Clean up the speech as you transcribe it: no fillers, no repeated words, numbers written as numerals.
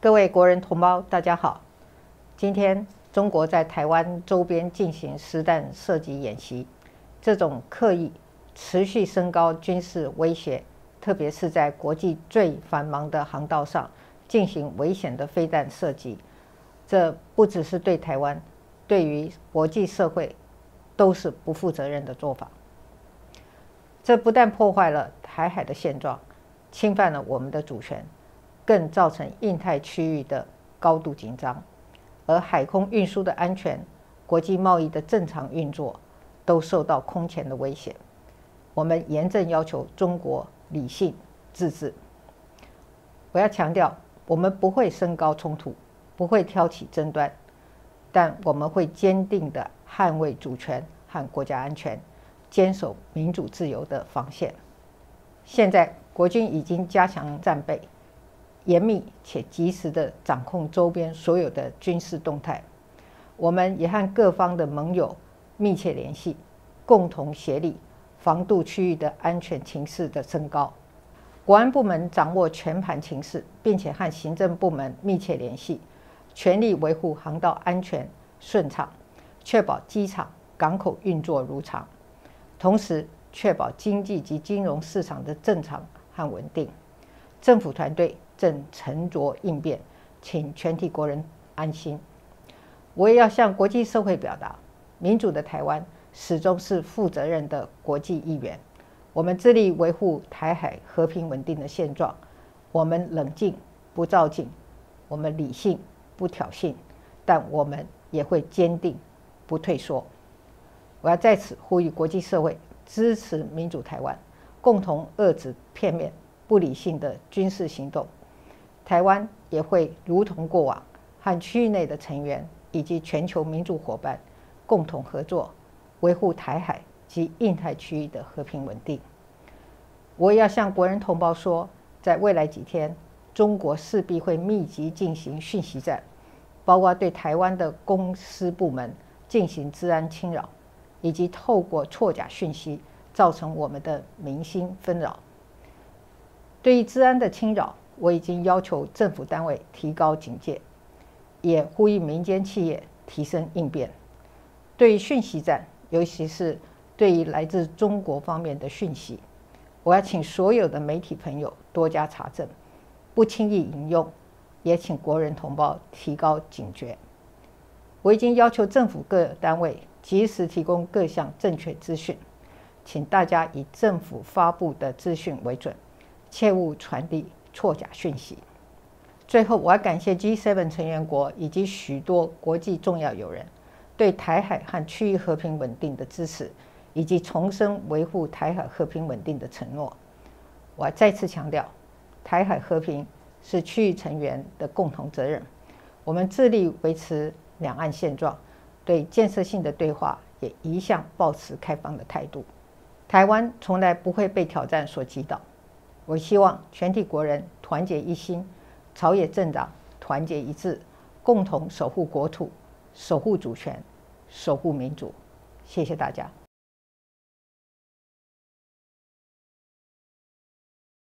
各位国人同胞，大家好。今天中国在台湾周边进行实弹射击演习，这种刻意持续升高军事威胁，特别是在国际最繁忙的航道上进行危险的飞弹射击，这不只是对台湾，对于国际社会都是不负责任的做法。这不但破坏了台海的现状，侵犯了我们的主权，更造成印太区域的高度紧张，而海空运输的安全、国际贸易的正常运作都受到空前的威胁。我们严正要求中国理性自治。我要强调，我们不会升高冲突，不会挑起争端，但我们会坚定地捍卫主权和国家安全，坚守民主自由的防线。现在国军已经加强战备，严密且及时地掌控周边所有的军事动态。我们也和各方的盟友密切联系，共同协力防堵区域的安全情势的升高。国安部门掌握全盘情势，并且和行政部门密切联系，全力维护航道安全顺畅，确保机场、港口运作如常，同时确保经济及金融市场的正常和稳定。政府团队正沉着应变，请全体国人安心。我也要向国际社会表达，民主的台湾始终是负责任的国际一员。我们致力维护台海和平稳定的现状，我们冷静不躁进，我们理性不挑衅，但我们也会坚定不退缩。我要在此呼吁国际社会支持民主台湾，共同遏制片面不理性的军事行动。台湾也会如同过往，和区域内的成员以及全球民主伙伴共同合作，维护台海及印太区域的和平稳定。我也要向国人同胞说，在未来几天，中国势必会密集进行讯息战，包括对台湾的公司部门进行治安侵扰，以及透过错假讯息造成我们的民心纷扰。对于治安的侵扰，我已经要求政府单位提高警戒，也呼吁民间企业提升应变。对于讯息战，尤其是对于来自中国方面的讯息，我要请所有的媒体朋友多加查证，不轻易引用，也请国人同胞提高警觉。我已经要求政府各单位及时提供各项正确资讯，请大家以政府发布的资讯为准，切勿传递错假讯息。最后，我要感谢 G7 成员国以及许多国际重要友人对台海和区域和平稳定的支持，以及重申维护台海和平稳定的承诺。我要再次强调，台海和平是区域成员的共同责任。我们致力维持两岸现状，对建设性的对话也一向抱持开放的态度。台湾从来不会被挑战所击倒。我希望全体国人团结一心，朝野政党团结一致，共同守护国土，守护主权，守护民主。谢谢大家。